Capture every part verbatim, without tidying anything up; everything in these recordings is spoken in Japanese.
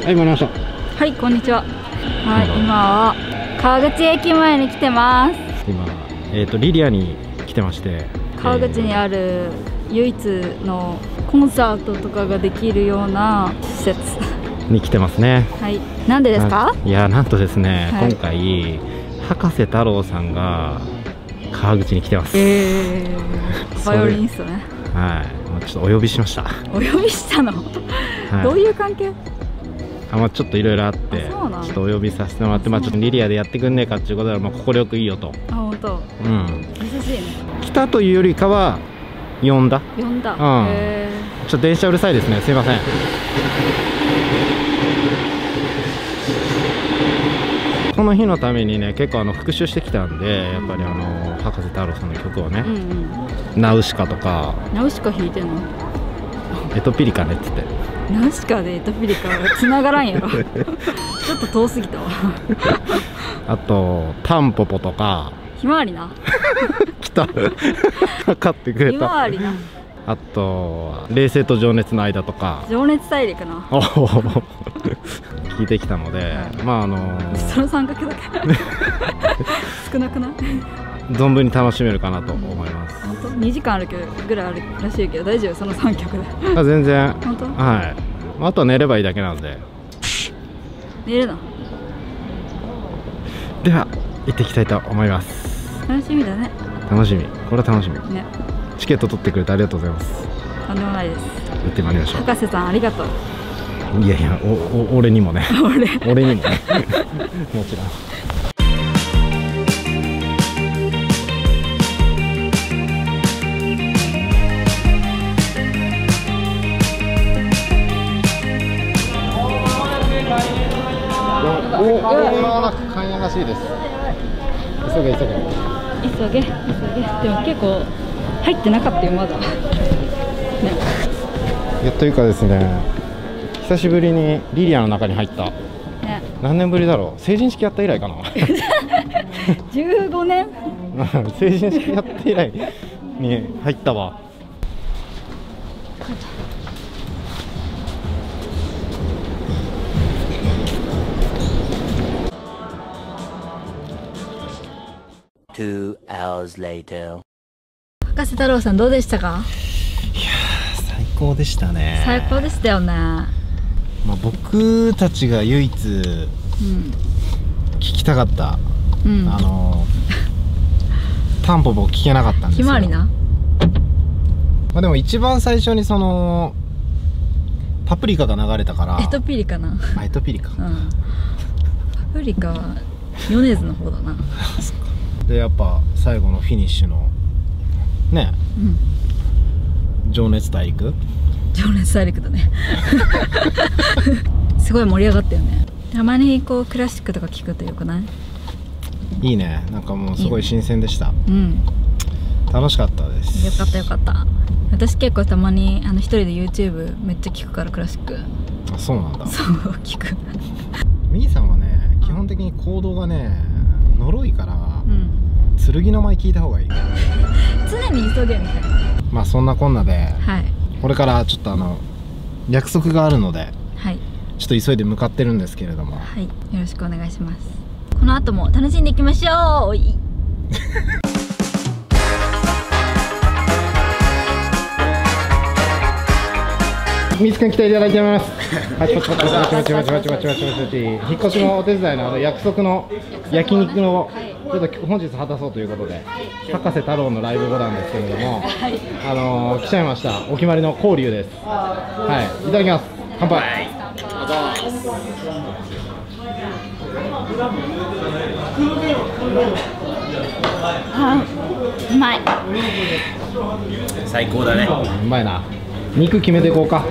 はい、参りました。 はい、こんにちは。はい、今は川口駅前に来てます。 今、えっとリリアに来てまして、 川口にある唯一のコンサートとかができるような施設に来てますね。 はい、なんでですか？ いや、なんとですね、 はい、 今回葉加瀬太郎さんが川口に来てます。 えー、バイオリニストね。 はい、もうちょっとお呼びしました。 お呼びしたの？はい、どういう関係？ あ、まあ、ちょっといろいろあって、ちょっとお呼びさせてもらって、まあ、ちょっとリリアでやってくんねえかっていうことで、まあ、快くいいよと。 あ、本当。 うん。 優しいね。 来たというよりかは、呼んだ。 呼んだ。 うん。 へー。 ちょっと電車うるさいですね。すいません。この日のためにね、結構あの復習してきたんで、やっぱりあの葉加瀬太郎さんの曲をね、うんうん、ナウシカとか。 ナウシカ弾いてんの？ エトピリカねっつって。 ナウシカでエトピリカは繋がらんやろ。ちょっと遠すぎたわ。 あとタンポポとか。 ひまわりな。 来た。分かってくれた。 ひまわりな。 あと冷静と情熱の間とか。 情熱大陸な。おお。 聞いてきたので、はい、まああのー、 その三角だけ少なくない？ 存分に楽しめるかなと思います。 本当？にじかんあるぐらいあるらしいけど大丈夫？そのさんきょくで。 あ、全然。 本当？ はい。あとは寝ればいいだけなんで。 寝るの？ では行ってきたいと思います。 楽しみだね。 楽しみ。これは楽しみ。ね。チケット取ってくれてありがとうございます。 とんでもないです。 行ってまいりましょう。 葉加瀬さんありがとう。 いやいや、おお俺にもね。俺俺にもね。もちろん。おお、なんか勘やらしいです。急げ急げ。 急げ急げ。でも結構入ってなかったよまだ。ね。 いやというかですね。久しぶりにリリアの中に入った、ね、何年ぶりだろう。成人式やった以来かな。 じゅうごねん。 成人式やった以来に入ったわ。 Two hours later。葉加瀬太郎さんどうでしたか？ いやー、最高でしたね。 最高でしたよね。 まあ、僕たちが唯一聞きたかった、うん、あのタンポポ聞けなかったんですよ。 ひまわりな。 まあでも一番最初にそのパプリカが流れたから。 エトピリカな。 あ、エトピリカ、うん、 パプリカは米津の方だな。 でやっぱ最後のフィニッシュのね、うん、情熱大陸。 情熱大陸だね。すごい盛り上がったよね。たまにこうクラシックとか聞くとよくない？ いいね。なんかもうすごい新鮮でした。いいね。うん、楽しかったです。 よかったよかった。私結構たまにあの一人で YouTube めっちゃ聞くからクラシック。 あ、そうなんだ。 そう聞く。 みーさんはね、基本的に行動がね呪いから、うん、剣の舞聞いた方がいい。 常に急げみたいな。 まあそんなこんなで、はい、これからちょっとあの約束があるので、はい、ちょっと急いで向かってるんですけれども、 はい、よろしくお願いします。この後も楽しんでいきましょう。 みつくん来ていただいてます。はい、パチパチパチパチパチパチパチパチパチパチ。引っ越しのお手伝いのあの約束の焼肉のちょっと本日果たそうということで、葉加瀬太郎のライブ後なんですけれども、あのー、来ちゃいました。お決まりの香龍です。はい、いただきます。乾杯。 あ、うまい。 最高だね。 うまいな。肉決めていこうか。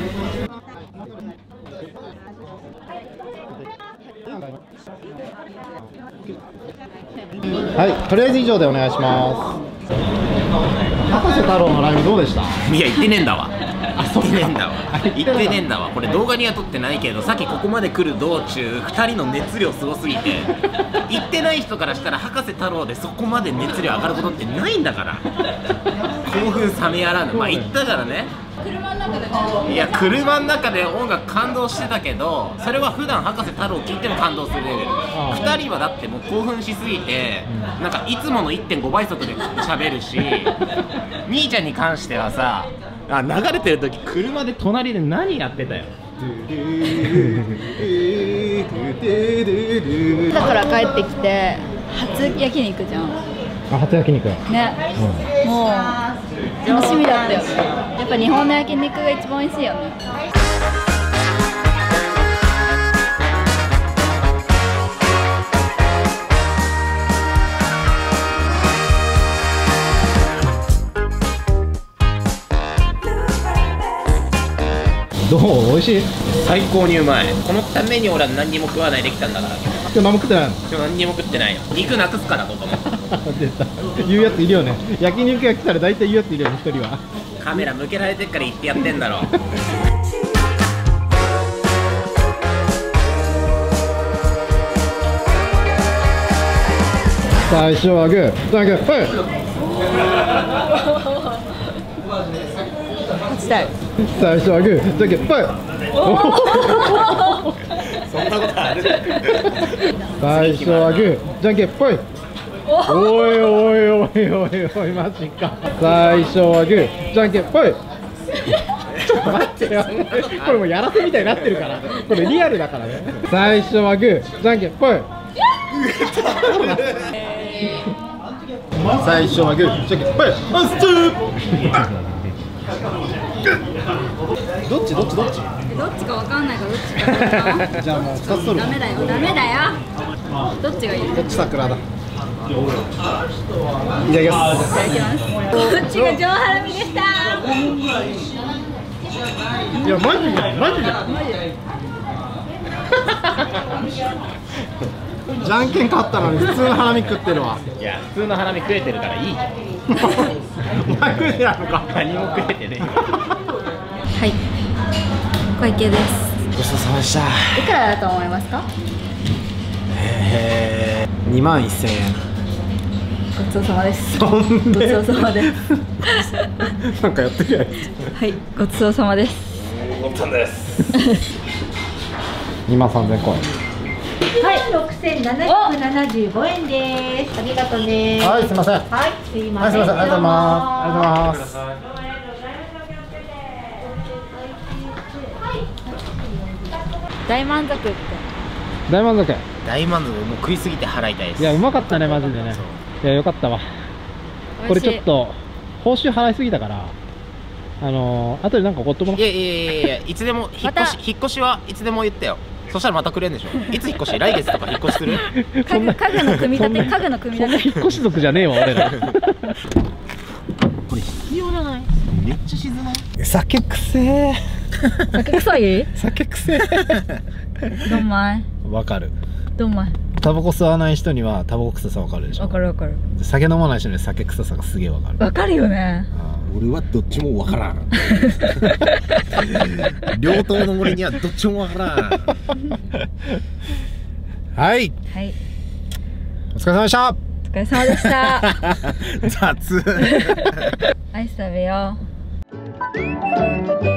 はい、とりあえず以上でお願いします。葉加瀬太郎のライブどうでした？ いや、言ってねえんだわ。 行ってねえんだわ行ってねえんだわ。これ動画には撮ってないけど、さっきここまで来る道中ふたりの熱量すごすぎて、行ってない人からしたら博士太郎でそこまで熱量上がることってないんだから。興奮冷めやらぬ。まあ行ったからね。 車の中でね。 いや車の中で音楽感動してたけど、それは普段博士太郎聴いても感動するレベル。ふたりはだってもう興奮しすぎて、なんかいつもの いってんご 倍速で喋るし、兄ちゃんに関してはさ、あ流れてる時車で隣で何やってたよ。 だから帰ってきて初焼肉じゃん。 あ、初焼肉ね、うん、もう楽しみだったよね。やっぱ日本の焼肉が一番美味しいよね。 どう？美味しい？ 最高にうまい。このために俺は何にも食わないできたんだから。 今日何も食ってないの？ 今日何にも食ってないよ。肉なくすからここも。 出た。言うやついるよね。焼肉が来たら大体言うやついるよね、一人は。 カメラ向けられてっから言ってやってんだろ。 最初はグー、じゃんけんぽい。 勝ちたい。 最初はグー、じゃんけんぽい。 そんなことある？ 最初はグー、じゃんけんぽい。おいおいおいおいおい、マジか。最初はグー、じゃんけんぽい。ちょっと待ってよ。これもうやらせみたいになってるから。これリアルだからね。最初はグー、じゃんけんぽい。最初はグー、じゃんけんぽい。あっつー。どっちどっちどっち？ どっちかわかんないからどっちかな。 じゃあもうふたつ取る。 ダメだよダメだよ。どっちがいい？ こっち桜だ。いただきます。 いただきます。どっちが上ハラミでした。 いやマジでマジで。じゃんけん勝ったのに普通のハラミ食ってるわ。 いや普通のハラミ食えてるからいい。 お前食えてないのか。 何も食えてねえよ。 はい、小池です。 ごちそうさまでした。 いくらだと思いますか？ えー、にまんせんえん。 ごちそうさまです。 そんでごちそうさまです。 なんかやってるやん。 はい、ごちそうさまです。 おったんです。 にまんさんぜんコイン。 はい、六千七百七十五円です。ありがとうね。 はい、すみません。 はい、すいはい、 ません。 すみません。ありがとうございます。ありがとうございます。 大満足って。 大満足。 大満足。もう食いすぎて払いたいです。 いや、うまかったね、マジでね。いや、よかったわ。これちょっと報酬払いすぎたから、あのー、後でなんかおごってもらいやいやいやいや、いつでも引っ越し、引っ越しはいつでも言ってよ。そしたらまたくれんでしょ。いつ引っ越し？来月とか引っ越しする？ 家具家具の組み立て家具の組み立て。 引っ越し族じゃねえわ、俺ら。 これ必要じゃない？めっちゃ沈まない？ 酒くせえ。 酒臭い？ 酒くせえ。 どんまい。 わかる。 どんまい。 タバコ吸わない人にはタバコ臭さわかるでしょ。 わかるわかる。 酒飲まない人には酒臭さがすげえわかる。 わかるよね。 俺はどっちもわからん。両党の森にはどっちもわからん。 はい。 はい。 お疲れ様でした。 お疲れ様でした。 雑。 アイス食べよう。